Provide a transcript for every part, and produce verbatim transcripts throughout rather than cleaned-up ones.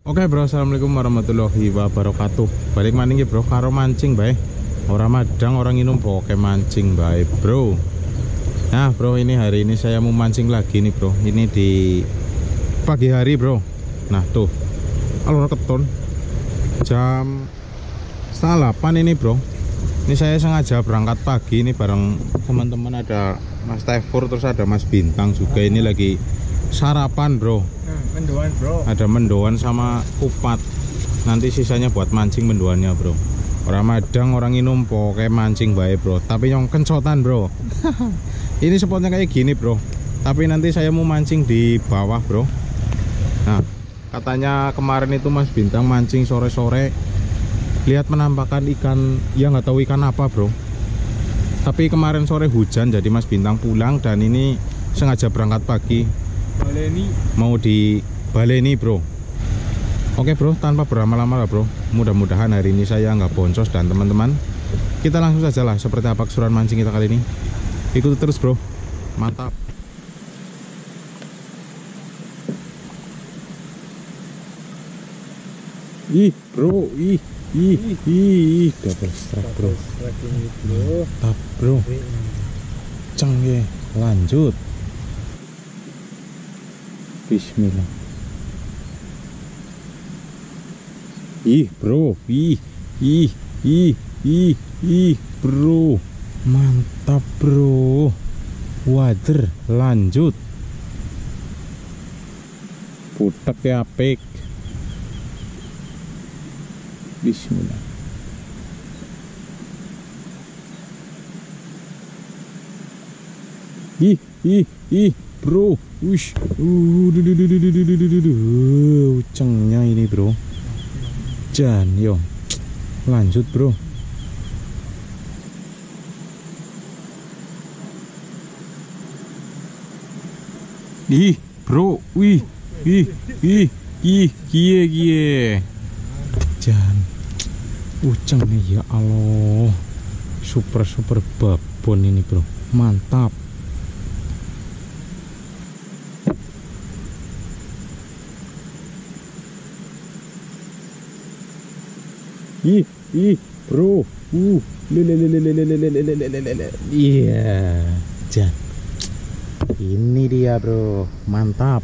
Oke bro, assalamualaikum warahmatullahi wabarakatuh. Balik maning ya bro, karo mancing bae. Orang madang, orang minum poke mancing bae bro. Nah bro, ini hari ini saya mau mancing lagi nih bro. Ini di pagi hari bro. Nah tuh, alur keton jam setengah delapan ini bro. Ini saya sengaja berangkat pagi ini bareng teman-teman, ada Mas Tefur, terus ada Mas Bintang juga. Ini lagi sarapan bro. Mendoan bro. Ada mendoan sama kupat. Nanti sisanya buat mancing mendoannya bro. Orang madang, orang minum poke mancing bae bro. Tapi yang kencotan bro. Ini spotnya kayak gini bro. Tapi nanti saya mau mancing di bawah bro. Nah katanya kemarin itu Mas Bintang mancing sore-sore, lihat menampakkan ikan, ya nggak tahu ikan apa bro. Tapi kemarin sore hujan, jadi Mas Bintang pulang dan ini sengaja berangkat pagi. Baleni. Mau di baleni bro. Oke bro, tanpa berlama-lama lah bro. Mudah-mudahan hari ini saya nggak boncos dan teman-teman. Kita langsung saja lah seperti apa keseruan mancing kita kali ini. Ikuti terus bro. Mantap. Ih bro, ih ih ih double strike bro. Mantap bro. Ceng ya, lanjut. Bismillah. Ih bro, ih ih ih ih ih bro. Mantap bro. Wader, lanjut. Putek ya apik. Bismillah. Ih ih ih bro. Wish, uh, ucengnya ini bro. Jan, yo, lanjut bro. Ih, bro, wih, ih, ih, ih, gie, gie. Jan, ucengnya ya Allah, super super babon ini bro, mantap. Ih, ih, bro, uh, iya, Jan, ini dia bro, mantap.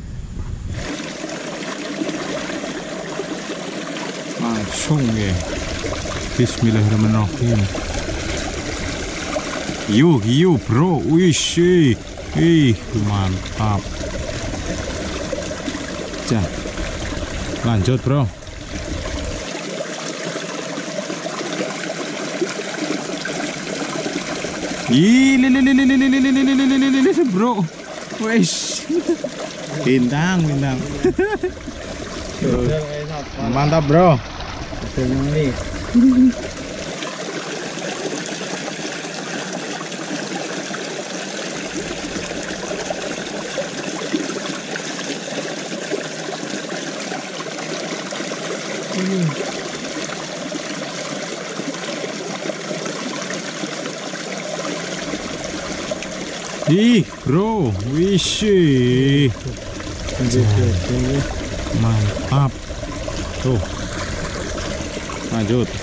Langsung ya, Bismillahirrahmanirrahim. Yuk, yuk bro, wish, ih, mantap. Jan, lanjut bro. Ih, bro, wes, bintang, bintang, mantap bro. Ih bro, wish, mantap. Tuh, lanjut.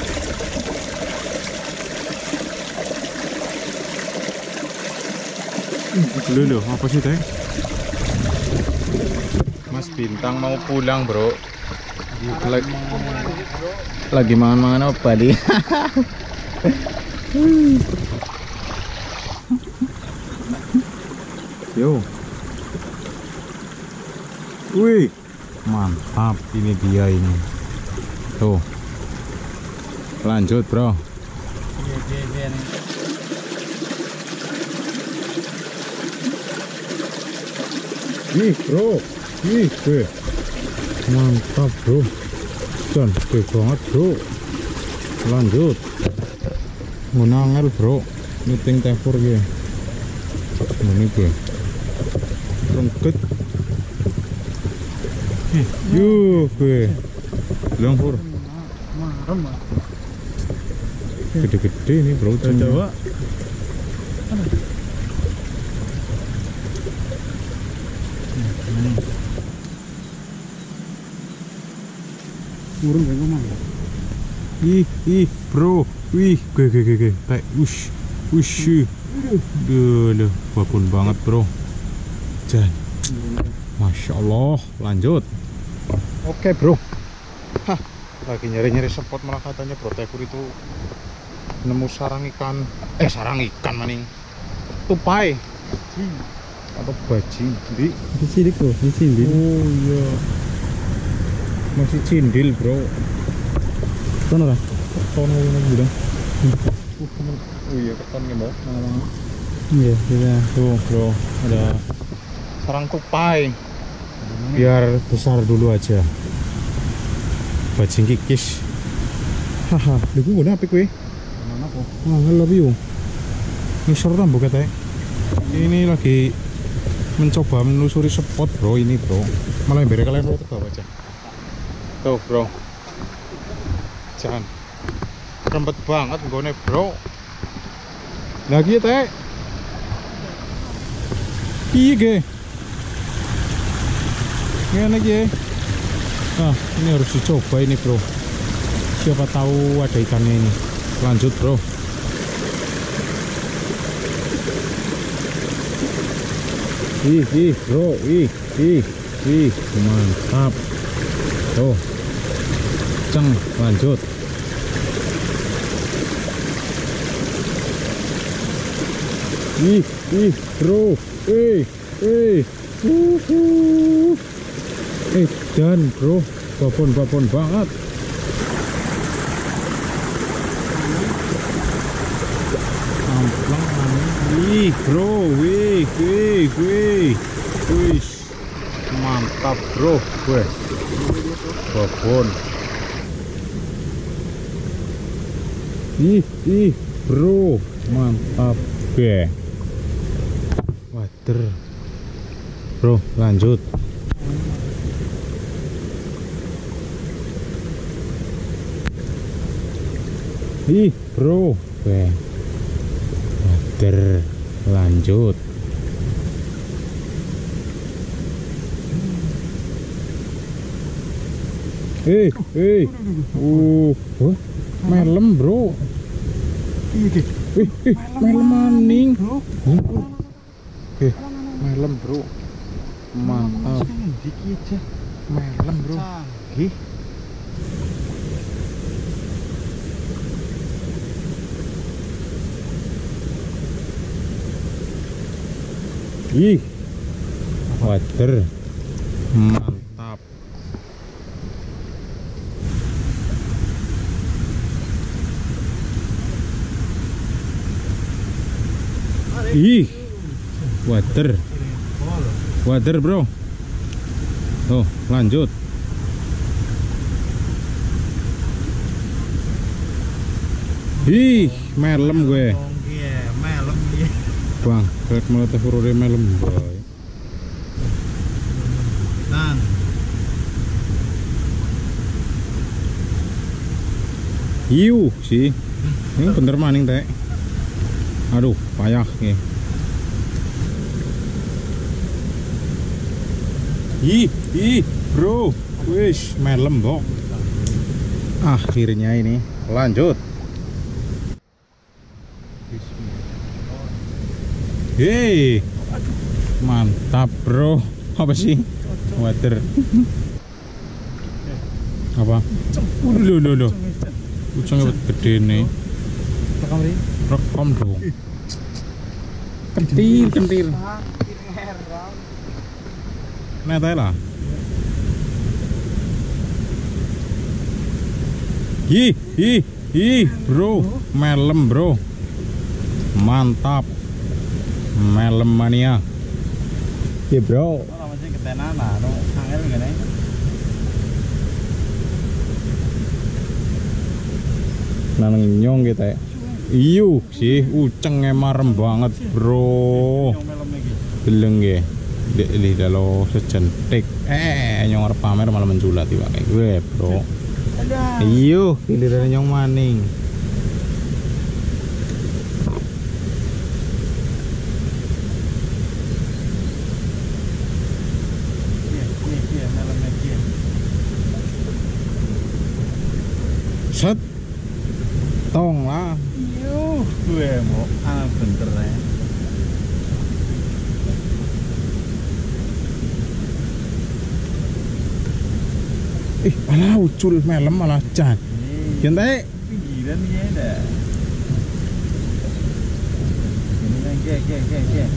Lulu, apa sih teh? Mas Bintang mau pulang bro. Lagi, lagi mangan-mangan apa dia? Yo, wih, mantap, ini dia ini. Tuh, lanjut bro. Ih bro, ih gue, mantap bro, dan gede banget bro. Lanjut, ngunangel bro, meeting Tefur ya. Ini gue. Rengket. Yuh, gue. Langsung. Gede-gede ini bro. Jawa. Turun kayak ngomong. Ih, ih, bro. Wih, gue gue gue gue. Kayak ush. Ush. Duh, duh, babon banget, bro. Jan. Masya Allah, lanjut. Oke, bro. Hah, lagi nyari-nyari spot malah katanya Bro Tekur itu nemu sarang ikan. Eh, sarang ikan maning. Tupai. Atau bajing. Di Di sini tuh, di sini. Oh iya. Masih cindil, bro. Sono lah. Tono ini bilang. Oh iya, keton ya, Mbak. Iya, iya. Tuh, bro, ada sarang tupai. Biar besar dulu aja. Bajing kikis. Haha, lha kuwi ngene apik kowe. Mana kok? Oh, I love you. Ngisor tambah katanya. Ini lagi mencoba menelusuri spot, bro. Ini, bro. Malah yang beri kalian bro, ke bawah aja. Tuh, bro. Jangan. Rembet banget nggone, bro. Lagi ya, teh. Iya, ge. Ngene iki. Nah, ini harus dicoba ini, bro. Siapa tahu ada ikannya ini. Lanjut, bro. Ih, ih, bro, ih, ih, ih, mantap. Tuh, ceng, lanjut. Ih, ih, bro, eh, eh, uhuh. Eh, dan bro, babon-babon banget. Amplang, ih, bro, wih, wih, wih, wih, mantap, bro, weh, babon. Ih, ih, bro, mantap, weh. Water, bro, lanjut. Ih, bro, weh, water, lanjut. Eh, eh, uh, wah, melem, bro. Eh, eh, melem maning. Eh, melem, bro. Mantap. Melem, bro. Ih. Ih, water, mantap. Ih, water, water, bro. Tuh, lanjut. Ih, melem gue. Bang, red melete furore melem boy. Tan. Iu sih. Ini bener maning teh. Aduh, payah nih. Ih, ih, bro. Wish, melem, Bok. Akhirnya ini lanjut. Hei, mantap, bro. Apa sih? Water. Apa? Loh, loh, loh. Ucangnya gede nih. Rekam nih. Rekam dong. Kentir, kentir. Nah, tahu lah. Ih, ih, ih, bro. Melem, bro. Mantap. Melem mania. Iya, bro. Masih ketenan lah, no angel gini. Nanang nyong kita ya. Iyo sih, uceng emarem banget, bro. Geleng ya. Dek lidah lo secentik. Eh, nyong arep pamer malah menjulat tiba kayak gue, bro. Iyo, giliran nyong maning. Set. Tong lah. Yuh, gue mau ah bener ya. Ih, alah ucul melem malah jan. Gentai. Pinggiran ya dah. Ini kan ke ke ke ke.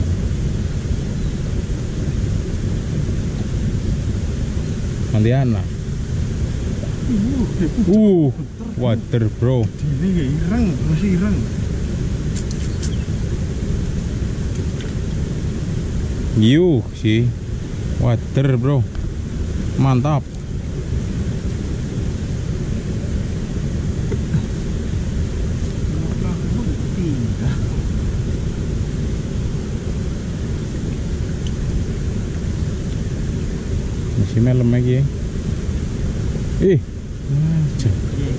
Gantian lah. Uh, water bro. Ini gak ireng, masih ireng. Yuh sih, water bro, mantap. Masih melem lagi. Ih, aja.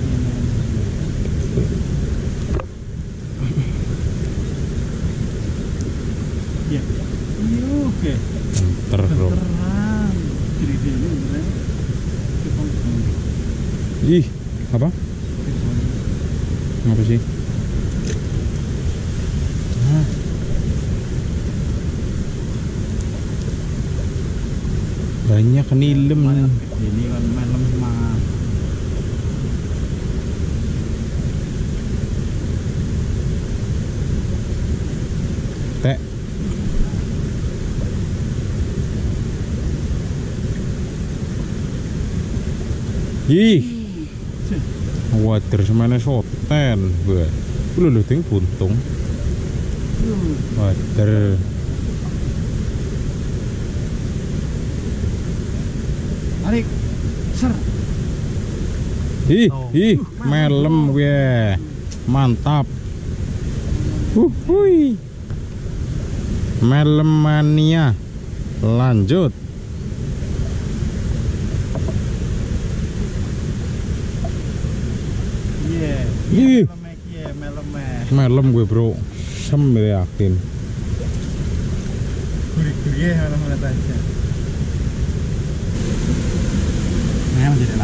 Ya, yuh ke. Ter bro. Terang. Jadi dia ini beneran. Ih, apa? Apa sih? Nah. Banyak nilem. Ini kan malam semangat. Tek. Ih, water semana soten, buat. Lu lu ting buntung. Water. Tarik, ser. Ih, Oh. ih, melem gue, mantap. Uh, hui. Melem mania. Lanjut. Iya. Ih. Melemek ya, melemek. Melem gue bro, sem yakin. Gurih-gurih ya mana-mana aja. Nah, yang jadi lah.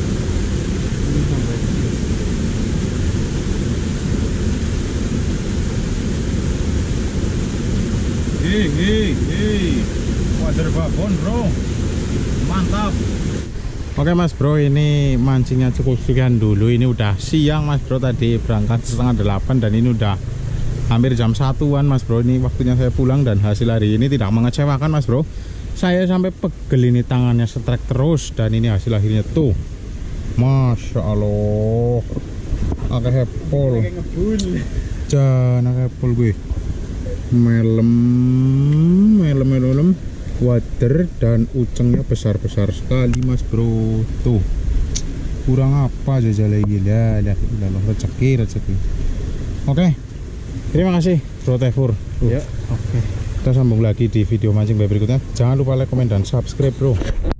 Hei, hei, hei. Water babon bro. Mantap. Oke mas bro, ini mancingnya cukup sekian dulu. Ini udah siang mas bro, tadi berangkat setengah delapan dan ini udah hampir jam satuan mas bro. Ini waktunya saya pulang dan hasil hari ini tidak mengecewakan mas bro. Saya sampai pegel ini, tangannya setrek terus, dan ini hasil akhirnya tuh. Masya Allah. Agak hepol. Jangan agak hepol gue. Melem, melem, melem. Water dan ucengnya besar-besar sekali mas bro. Tuh. Kurang apa aja lagi lah. Dah, dah, rezeki, rezeki. Oke. Terima kasih Bro Tefur. Ya, oke. Kita sambung lagi di video mancing berikutnya. Jangan lupa like, komen, dan subscribe bro.